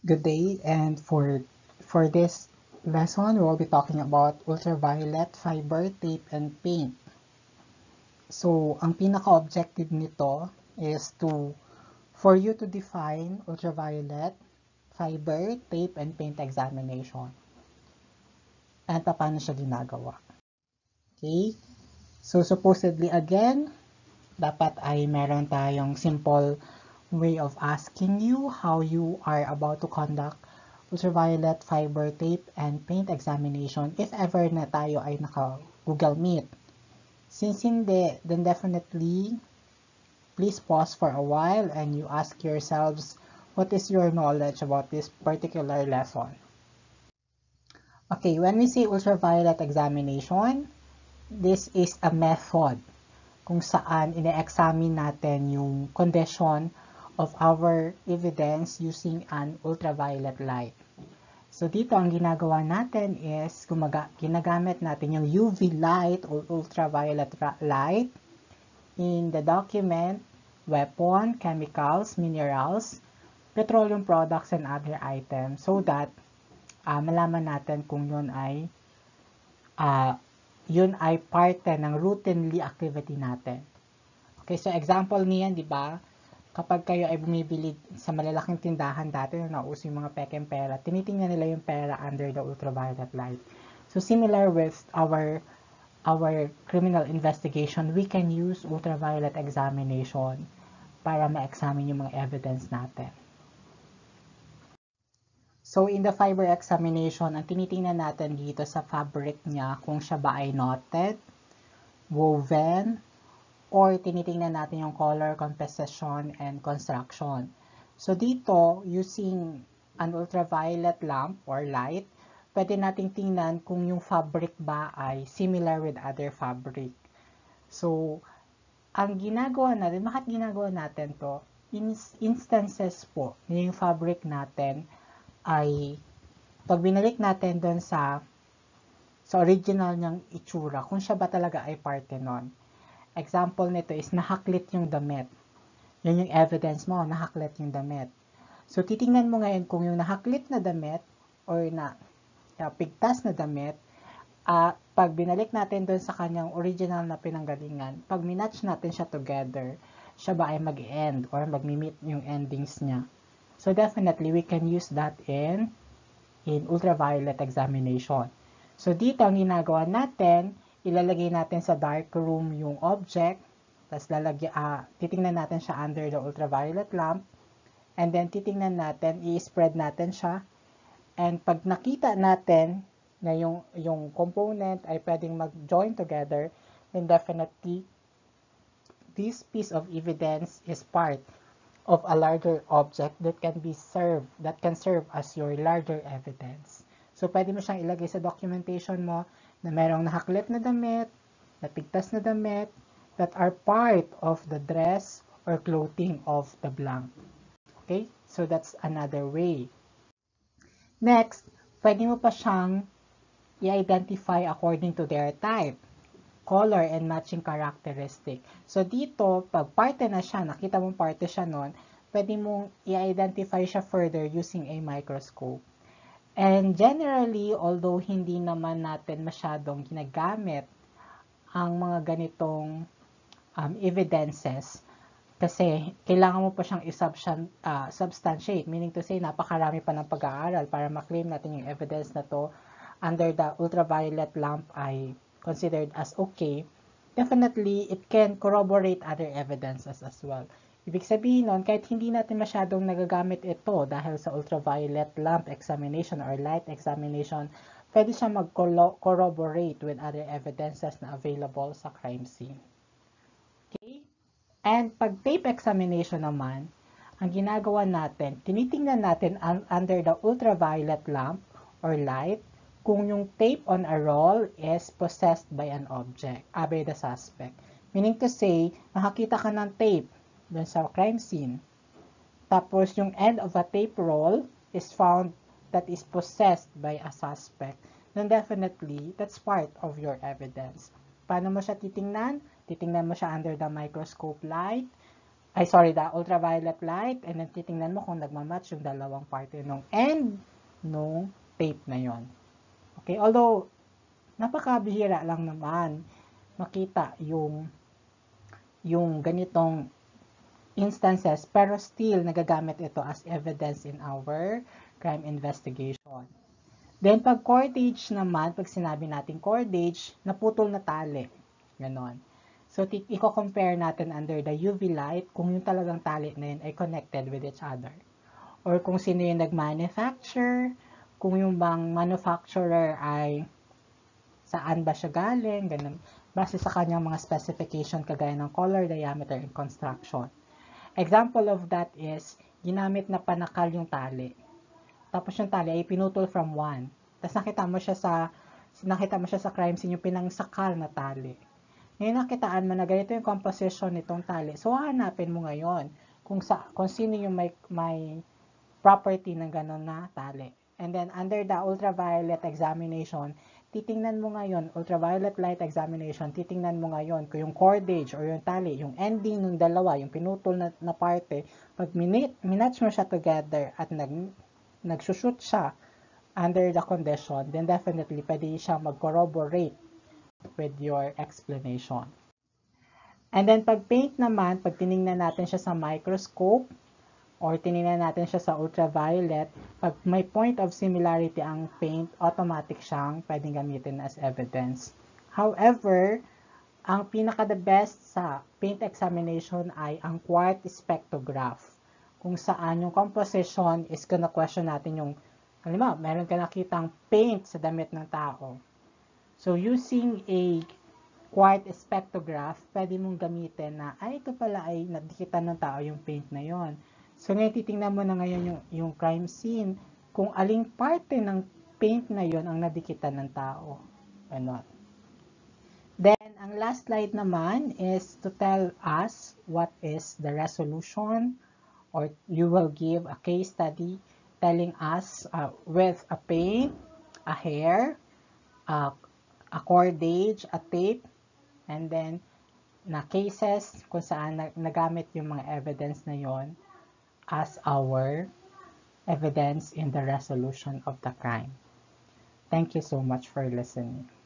Good day, and for this lesson, we will be talking about ultraviolet fiber tape and paint. So, ang pinaka-objective nito is for you to define ultraviolet fiber tape and paint examination. And paano siya ginagawa. Okay? So, supposedly again, dapat ay meron tayong simple way of asking you how you are about to conduct ultraviolet fiber tape and paint examination if ever na tayo ay naka Google Meet. Since hindi, then definitely please pause for a while and you ask yourselves what is your knowledge about this particular lesson. Okay, when we say ultraviolet examination, this is a method kung saan ine-examine natin yung condition of our evidence using an ultraviolet light. So dito ang ginagawa natin is ginagamit natin yung UV light or ultraviolet light in the document, weapon, chemicals, minerals, petroleum products, and other items so that malaman natin kung yun ay parte ng routinely activity natin. Okay, so example niyan, di ba? Kapag kayo ay bumibili sa malalaking tindahan dati na nauso yung mga pekeng pera, tinitingnan nila yung pera under the ultraviolet light. So similar with our criminal investigation, we can use ultraviolet examination para ma-examine yung mga evidence natin. So in the fiber examination, ang tinitingnan natin dito sa fabric niya kung siya ba ay knotted, woven, or tinitingnan natin yung color, composition, and construction. So dito, using an ultraviolet lamp or light, pwede nating tingnan kung yung fabric ba ay similar with other fabric. So, ang ginagawa natin, bakit ginagawa natin to? In instances po, na yung fabric natin ay, pag binalik natin doon sa original niyang itsura, kung siya ba talaga ay parte nun. Example nito is nahaklit yung damit. Yun yung evidence mo, nahaklit yung damit. So, titingnan mo ngayon kung yung nahaklit na damit or pigtas na damit, pag binalik natin doon sa kanyang original na pinanggalingan, pag minatch natin siya together, siya ba ay mag-end or mag-meet yung endings niya. So, definitely, we can use that in ultraviolet examination. So, dito ang ginagawa natin, ilalagay natin sa dark room yung object, tapos titingnan natin siya under the ultraviolet lamp, and then titingnan natin, i-spread natin siya, and pag nakita natin na yung component ay pwedeng mag-join together, then definitely, this piece of evidence is part of a larger object that can serve as your larger evidence. So, pwede mo siyang ilagay sa documentation mo na merong nahaklit na damit, napigtas na damit, that are part of the dress or clothing of the blank. Okay? So, that's another way. Next, pwede mo pa siyang i-identify according to their type, color, and matching characteristic. So, dito, pag parte na siya, nakita mong parte siya nun, pwede mong i-identify siya further using a microscope. And generally, although hindi naman natin masyadong ginagamit ang mga ganitong evidences, kasi kailangan mo pa siyang substantiate, meaning to say, napakarami pa ng pag-aaral para maklaim natin yung evidence na to under the ultraviolet lamp ay considered as okay. Definitely, it can corroborate other evidences as well. Ibig sabihin nun, kahit hindi natin masyadong nagagamit ito dahil sa ultraviolet lamp examination or light examination, pwede siya mag-corroborate with other evidences na available sa crime scene. Okay? And pag tape examination naman, ang ginagawa natin, tinitingnan natin under the ultraviolet lamp or light kung yung tape on a roll is possessed by an object, by the suspect. Meaning to say, nakakita ka ng tape dun sa crime scene. Tapos, yung end of a tape roll is found that is possessed by a suspect. Then definitely, that's part of your evidence. Paano mo siya titingnan? Titingnan mo siya under the microscope light. the ultraviolet light, and then titingnan mo kung nagmamatch yung dalawang parte nung end nung tape na yon. Okay, although napakabihira lang naman makita yung ganitong instances, pero still nagagamit ito as evidence in our crime investigation. Then pag cordage naman, pag sinabi natin cordage, naputol na tali. Ganon. So, i-compare natin under the UV light kung yung talagang tali na yun ay connected with each other. Or kung sino yung nag-manufacture, kung yung bang manufacturer ay saan ba siya galing, ganun. Base sa kanyang mga specification kagaya ng color, diameter, and construction. Example of that is, ginamit na panakal yung tali. Tapos yung tali ay pinutol from 1. Tapos nakita mo siya sa crime scene yung pinangsakal na tali. Ngayon nakitaan mo na ganito yung composition nitong tali. So, hahanapin mo ngayon kung sino yung may property ng gano'n na tali. And then, under the ultraviolet examination, titingnan mo ngayon, ultraviolet light examination, titingnan mo ngayon kung yung cordage or yung tali, yung ending ng dalawa, yung pinutol na parte, pag minatch mo siya together at nagsushoot siya under the condition, then definitely pwede siya mag-corroborate with your explanation. And then pag paint naman, pag tiningnan natin siya sa microscope or tiningnan natin siya sa ultraviolet, pag may point of similarity ang paint, automatic siyang pwedeng gamitin as evidence. However, ang pinaka-the best sa paint examination ay ang quartz spectrograph, kung saan yung composition is gonna question natin yung, halimbawa, meron ka nakitang paint sa damit ng tao. So, using a quartz spectrograph, pwede mong gamitin na, ito pala ay nadikitan ng tao yung paint na yon. So, ngayon titingnan mo na ngayon yung crime scene, kung aling parte ng paint na yon ang nadikitan ng tao. Ano? Then, ang last slide naman is to tell us what is the resolution, or you will give a case study telling us with a paint, a hair, a cordage, a tape, and then na cases kung saan nagamit yung mga evidence na yon as our evidence in the resolution of the crime. Thank you so much for listening.